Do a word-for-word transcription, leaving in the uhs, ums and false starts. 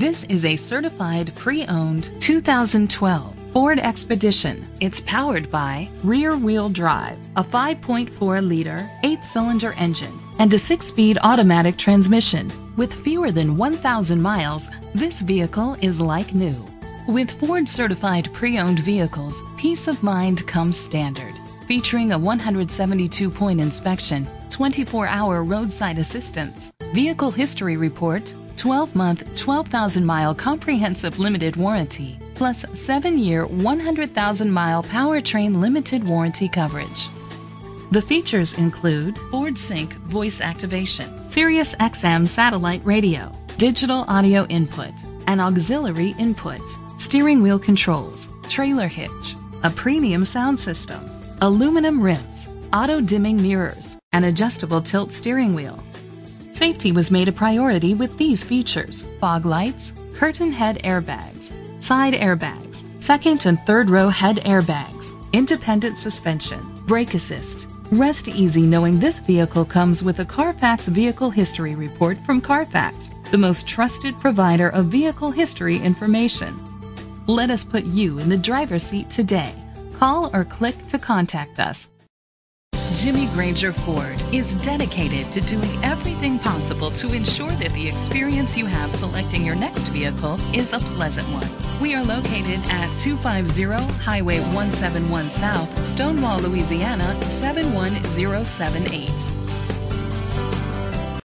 This is a certified pre-owned two thousand twelve Ford Expedition. It's powered by rear-wheel drive, a five point four liter, eight-cylinder engine, and a six-speed automatic transmission. With fewer than one thousand miles, this vehicle is like new. With Ford certified pre-owned vehicles, peace of mind comes standard. Featuring a one hundred seventy-two point inspection, twenty-four hour roadside assistance, vehicle history report, twelve month, twelve thousand mile comprehensive limited warranty, plus seven year, one hundred thousand mile powertrain limited warranty coverage. The features include Ford Sync voice activation, Sirius X M satellite radio, digital audio input, an auxiliary input, steering wheel controls, trailer hitch, a premium sound system, aluminum rims, auto-dimming mirrors, an adjustable tilt steering wheel. Safety was made a priority with these features: fog lights, curtain head airbags, side airbags, second and third row head airbags, independent suspension, brake assist. Rest easy knowing this vehicle comes with a Carfax Vehicle History Report from Carfax, the most trusted provider of vehicle history information. Let us put you in the driver's seat today. Call or click to contact us. Jimmy Granger Ford is dedicated to doing everything possible to ensure that the experience you have selecting your next vehicle is a pleasant one. We are located at two fifty Highway one seventy-one South, Stonewall, Louisiana seven one zero seven eight.